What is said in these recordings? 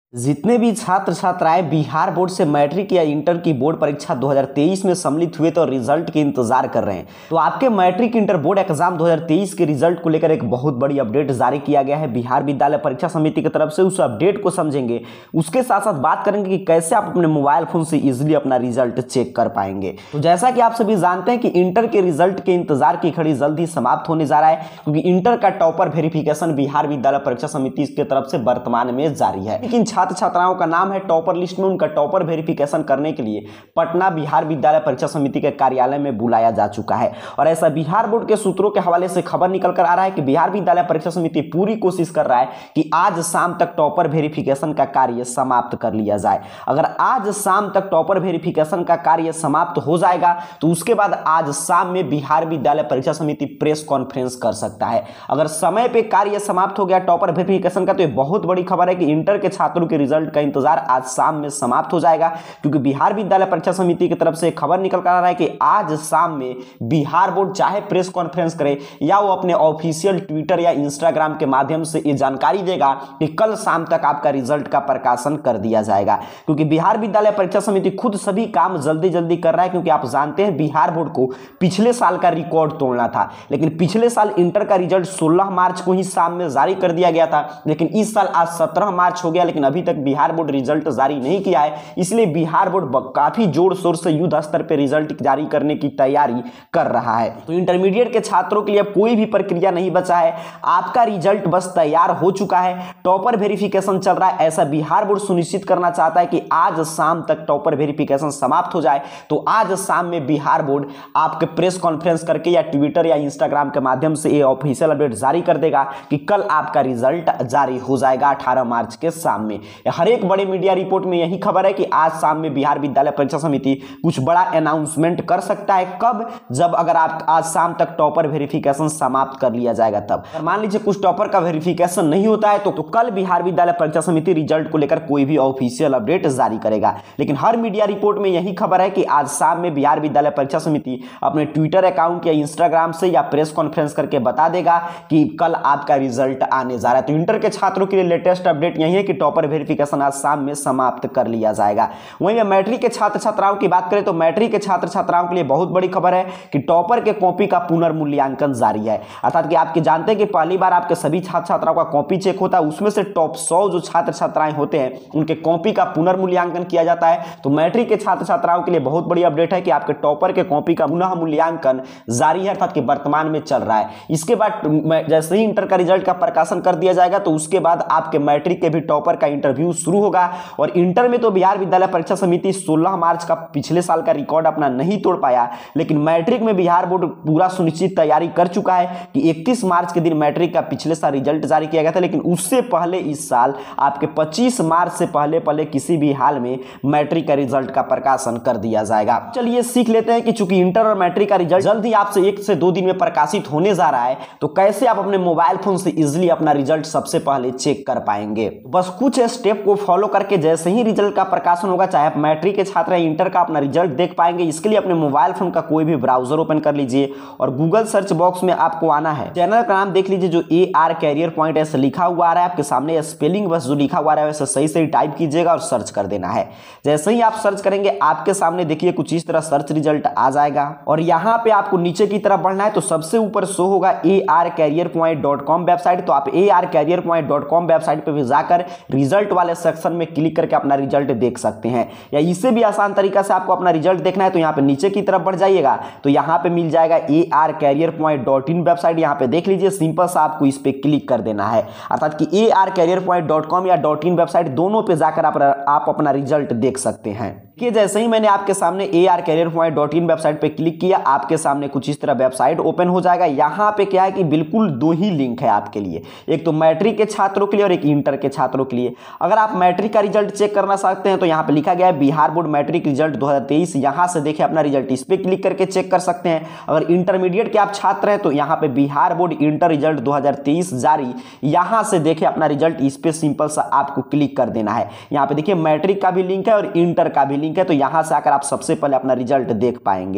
जितने भी छात्र छात्राएं बिहार बोर्ड से मैट्रिक या इंटर की बोर्ड परीक्षा 2023 में सम्मिलित हुए तो रिजल्ट के इंतजार कर रहे हैं, तो आपके मैट्रिक इंटर बोर्ड एग्जाम 2023 के रिजल्ट को लेकर एक बहुत बड़ी अपडेट जारी किया गया है बिहार विद्यालय परीक्षा समिति की तरफ से। उस अपडेट को समझेंगे, उसके साथ साथ बात करेंगे कि कैसे आप अपने मोबाइल फोन से इजिली अपना रिजल्ट चेक कर पाएंगे। तो जैसा कि आप सभी जानते हैं कि इंटर के रिजल्ट के इंतजार की घड़ी जल्द ही समाप्त होने जा रहा है, क्योंकि इंटर का टॉपर वेरिफिकेशन बिहार विद्यालय परीक्षा समिति की तरफ से वर्तमान में जारी है। लेकिन छात्र छात्राओं का नाम है टॉपर लिस्ट में, उनका टॉपर वेरिफिकेशन करने के लिए पटना बिहार विद्यालय परीक्षा समिति के कार्यालय में बुलाया जा चुका है। और ऐसा बिहार बोर्ड के सूत्रों के हवाले से खबर निकल कर आ रहा है कि बिहार विद्यालय परीक्षा समिति पूरी कोशिश कर रहा है कि आज शाम तक टॉपर वेरिफिकेशन का कार्य समाप्त कर लिया जाए। अगर आज शाम तक टॉपर वेरिफिकेशन का कार्य समाप्त हो जाएगा तो उसके बाद आज शाम में बिहार विद्यालय परीक्षा समिति प्रेस कॉन्फ्रेंस कर सकता है। अगर समय पे कार्य समाप्त हो गया टॉपर वेरिफिकेशन का तो ये बहुत बड़ी खबर है कि इंटर के छात्रों के रिजल्ट का इंतजार आज शाम में समाप्त हो जाएगा, क्योंकि बिहार विद्यालय परीक्षा समिति की तरफ से खबर निकल कर आ रहा है कि आज शाम में बिहार बोर्ड चाहे प्रेस कॉन्फ्रेंस करे या वो अपने ऑफिशियल ट्विटर या इंस्टाग्राम के माध्यम से ये जानकारी देगा कि कल शाम तक आपका रिजल्ट का प्रकाशन कर दिया जाएगा। क्योंकि बिहार विद्यालय परीक्षा समिति खुद सभी काम जल्दी जल्दी कर रहा है, क्योंकि आप जानते हैं बिहार बोर्ड को पिछले साल का रिकॉर्ड तोड़ना था। लेकिन पिछले साल इंटर का रिजल्ट 16 मार्च को ही शाम में जारी कर दिया गया था, लेकिन इस साल आज 17 मार्च हो गया, लेकिन अभी तक बिहार बोर्ड रिजल्ट जारी नहीं किया है। इसलिए बिहार बोर्ड काफी जोर शोर से युद्ध स्तर पर रिजल्ट जारी करने की तैयारी कर रहा है। तो इंटरमीडिएट के छात्रों के लिए अब कोई भी प्रक्रिया नहीं बचा है, आपका रिजल्ट बस तैयार हो चुका है, टॉपर वेरिफिकेशन चल रहा है। ऐसा बिहार बोर्ड सुनिश्चित करना चाहता है कि आज शाम तक टॉपर वेरिफिकेशन समाप्त हो जाए। तो आज शाम में बिहार बोर्ड आपके प्रेस कॉन्फ्रेंस करके या ट्विटर या इंस्टाग्राम के माध्यम से ये ऑफिशियल अपडेट जारी कर देगा कि कल आपका रिजल्ट जारी हो जाएगा 18 मार्च के शाम में। हर एक बड़े मीडिया रिपोर्ट में यही खबर है कि आज शाम में बिहार विद्यालय परीक्षा समिति कुछ बड़ा अनाउंसमेंट कर सकता है। कब? जब अगर आप आज शाम तक टॉपर वेरिफिकेशन समाप्त कर लिया जाएगा तब। मान लीजिए कुछ टॉपर का वेरिफिकेशन नहीं होता है तो कल बिहार विद्यालय परीक्षा समिति रिजल्ट को लेकर कोई भी ऑफिशियल अपडेट जारी करेगा। लेकिन हर मीडिया रिपोर्ट में यही खबर है कि आज शाम में बिहार विद्यालय परीक्षा समिति अपने ट्विटर अकाउंट या इंस्टाग्राम से या प्रेस कॉन्फ्रेंस करके बता देगा कि कल आपका रिजल्ट आने जा रहा है। तो इंटर के छात्रों के लिए लेटेस्ट अपडेट यही है कि टॉपर वेरिफिकेशन आज शाम में समाप्त कर लिया जाएगा। वहीं मैट्रिक के छात्र छात्राओं की बात करें तो मैट्रिक के छात्र छात्राओं के लिए बहुत बड़ी खबर है कि टॉपर के कॉपी का पुनर्मूल्यांकन जारी है। अर्थात कि आपके जानते हैं कि पहली बार आपके सभी छात्र छात्राओं का कॉपी चेक होता है, उसमें से टॉप 100 जो छात्र छात्राएं होते हैं उनके कॉपी का पुनर्मूल्यांकन किया जाता है। तो मैट्रिक के छात्र छात्राओं के लिए बहुत बड़ी अपडेट है कि आपके टॉपर के कॉपी का पुनः मूल्यांकन जारी है, अर्थात कि वर्तमान में चल रहा है। इसके बाद जैसे ही इंटर का रिजल्ट का प्रकाशन कर दिया जाएगा तो उसके बाद आपके मैट्रिक के भी टॉपर का इंटरव्यू शुरू होगा। और इंटर में तो बिहार विद्यालय परीक्षा समिति 16 मार्च का पिछले साल का रिकॉर्ड अपना नहीं तोड़ पाया, लेकिन मैट्रिक में बिहार बोर्ड पूरा सुनिश्चित तैयारी कर चुका है कि 31 मार्च के दिन मैट्रिक का पिछले साल रिजल्ट जारी किया गया था। लेकिन उससे पहले इस साल आपके 25 मार्च से पहले किसी भी हाल में मैट्रिक का रिजल्ट का प्रकाशन कर दिया जाएगा। चलिए सीख लेते हैं कि चूंकि इंटर और मैट्रिक का रिजल्ट जल्द ही आपसे 1 से 2 दिन में प्रकाशित होने जा रहा है, तो कैसे आप अपने मोबाइल फोन से इजिली अपना रिजल्ट सबसे पहले चेक कर पाएंगे। बस कुछ स्टेप को फॉलो करके जैसे ही रिजल्ट का प्रकाशन होगा, चाहे आप मैट्रिक के छात्र या इंटर का, अपना रिजल्ट देख पाएंगे। इसके लिए अपने मोबाइल फोन का कोई भी ब्राउजर ओपन कर लीजिए और गूगल सर्च बॉक्स में आपको आना है, चैनल का नाम देख लीजिए जो AR कैरियर पॉइंट ऐसे लिखा हुआ आ रहा है आपके सामने। स्पेलिंग बस जो लिखा हुआ आ रहा है वैसे सही सही टाइप कीजिएगा और सर्च कर देना है। जैसे ही आप सर्च करेंगे आपके सामने देखिए कुछ इस तरह सर्च रिजल्ट आ जाएगा और यहाँ पे आपको नीचे की तरफ बढ़ना है तो सबसे ऊपर शो होगा arcareerpoint.com वेबसाइट। तो आप arcareerpoint.com वेबसाइट पे भी जाकर रिजल्ट वाले सेक्शन में क्लिक करके अपना रिजल्ट देख सकते हैं। या इससे भी आसान तरीका से आपको अपना रिजल्ट देखना है तो यहाँ पे नीचे की तरफ बढ़ जाइएगा तो यहाँ पे मिल जाएगा arcareerpoint.in वेबसाइट। यहाँ पे देख लीजिए, सिंपल सा आपको इस पे क्लिक कर देना है। अर्थात कि arcareerpoint.com या .in वेबसाइट दोनों पे जाकर आप अपना रिजल्ट देख सकते हैं। कि जैसे ही मैंने आपके सामने arcareerpoint.in वेबसाइट पे क्लिक किया आपके सामने कुछ इस तरह वेबसाइट ओपन हो जाएगा। यहाँ पे क्या है कि बिल्कुल 2 ही लिंक है आपके लिए, एक तो मैट्रिक के छात्रों के लिए और एक इंटर के छात्रों के लिए। अगर आप मैट्रिक का रिजल्ट चेक करना चाहते हैं तो यहाँ पे लिखा गया है बिहार बोर्ड मैट्रिक रिजल्ट 2023, यहाँ से देखिए अपना रिजल्ट इस पे क्लिक करके चेक कर सकते हैं। अगर इंटरमीडिएट के आप छात्र हैं तो यहाँ पे बिहार बोर्ड इंटर रिजल्ट 2023 जारी, यहाँ से देखिए अपना रिजल्ट इस पे सिंपल सा आपको क्लिक कर देना है। यहाँ पे देखिए मैट्रिक का भी लिंक है और इंटर का भी लिंक है, तो यहाँ से आकर आप सबसे पहले अपना रिजल्ट देख पाएंगे।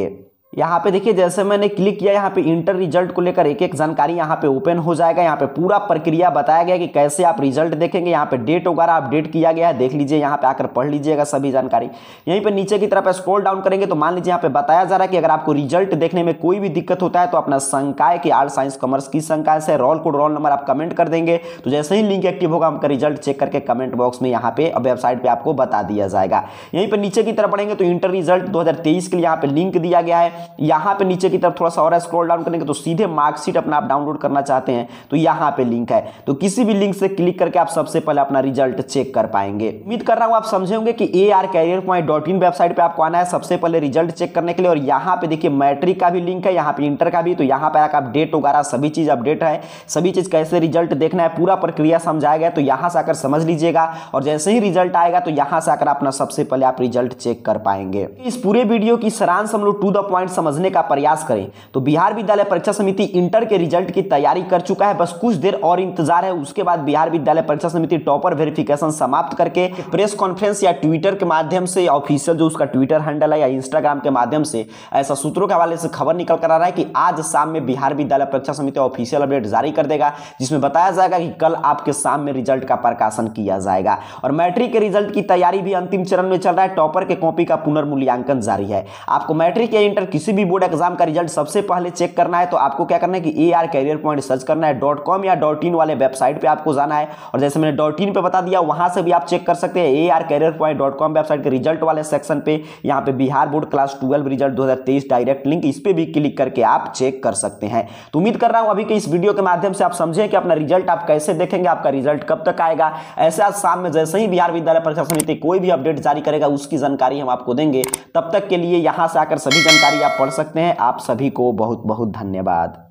यहाँ पे देखिए जैसे मैंने क्लिक किया यहाँ पे इंटर रिजल्ट को लेकर एक एक जानकारी यहाँ पे ओपन हो जाएगा। यहाँ पे पूरा प्रक्रिया बताया गया कि कैसे आप रिजल्ट देखेंगे। यहाँ पे डेट वगैरह अपडेट किया गया है, देख लीजिए, यहाँ पे आकर पढ़ लीजिएगा सभी जानकारी। यहीं पे नीचे की तरफ स्क्रॉल डाउन करेंगे तो मान लीजिए यहाँ पे बताया जा रहा है कि अगर आपको रिजल्ट देखने में कोई भी दिक्कत होता है तो अपना संकाय की आर्ट साइंस कॉमर्स की संकाय से रोल कोड रोल नंबर आप कमेंट कर देंगे तो जैसे ही लिंक एक्टिव होगा आपका रिजल्ट चेक करके कमेंट बॉक्स में यहाँ पे वेबसाइट पे आपको बता दिया जाएगा। यहीं पे नीचे की तरफ बढ़ेंगे तो इंटर रिजल्ट 2023 के लिए यहाँ पे लिंक दिया गया है। यहाँ पे नीचे की तरफ थोड़ा सा और स्क्रॉल डाउन करेंगे तो सीधे मार्कशीट अपना आप डाउनलोड करना चाहते हैं तो यहाँ पे लिंक है, तो किसी भी लिंक से क्लिक करके आप सबसे पहले अपना रिजल्ट चेक कर पाएंगे। उम्मीद कर रहा हूं आप समझे होंगे कि arcareerpoint.in वेबसाइट पे आपको आना है सबसे पहले रिजल्ट चेक करने के लिए। और यहाँ पे देखिए मैट्रिक का भी लिंक है, यहाँ पे इंटर का भी, तो यहाँ पे आकर आप डेट वगैरह सभी चीज अपडेट है, सभी चीज कैसे रिजल्ट देखना है पूरा प्रक्रिया समझाया गया, तो यहाँ से आकर समझ लीजिएगा। और जैसे ही रिजल्ट आएगा तो यहाँ से आकर अपना सबसे पहले आप रिजल्ट चेक कर पाएंगे। इस पूरे वीडियो की सारांश हम लोग टू द पॉइंट समझने का प्रयास करें तो बिहार विद्यालय परीक्षा समिति इंटर के रिजल्ट की तैयारी कर चुका है, बस कुछ देर और इंतजार है। उसके बाद बिहार विद्यालय परीक्षा समिति टॉपर वेरिफिकेशन समाप्त करके प्रेस कॉन्फ्रेंस या ट्विटर के माध्यम से, ऑफिशियल जो उसका ट्विटर हैंडल है या इंस्टाग्राम के माध्यम से, ऐसा सूत्रों के हवाले से खबर निकल कर आ रहा है कि आज शाम में बिहार विद्यालय परीक्षा समिति ऑफिशियल अपडेट जारी कर देगा, जिसमें बताया जाएगा कि कल आपके शाम में रिजल्ट का प्रकाशन किया जाएगा। और मैट्रिक के रिजल्ट की तैयारी भी अंतिम चरण में चल रहा है, टॉपर के कॉपी का पुनर्मूल्यांकन जारी है। आपको मैट्रिक या इंटर किसी भी बोर्ड एग्जाम का रिजल्ट सबसे पहले चेक करना है तो आपको क्या करना है कि arcareerpoint सर्च करना है, .com या .in वाले वेबसाइट पे आपको जाना है। और जैसे मैंने .in पे बता दिया वहां से भी आप चेक कर सकते हैं। arcareerpoint.com वेबसाइट के रिजल्ट वाले सेक्शन पे यहाँ पे Bihar board class 12 result 2023 direct link, इस पे भी क्लिक करके आप चेक कर सकते हैं। तो उम्मीद कर रहा हूं अभी के इस वीडियो के माध्यम से आप समझे कि अपना रिजल्ट आप कैसे देखेंगे, आपका रिजल्ट कब तक आएगा। ऐसे आज शाम में जैसे ही बिहार विद्यालय परीक्षा समिति कोई भी अपडेट जारी करेगा उसकी जानकारी हम आपको देंगे। तब तक के लिए यहां से आकर सभी जानकारी आप पढ़ सकते हैं। आप सभी को बहुत बहुत धन्यवाद।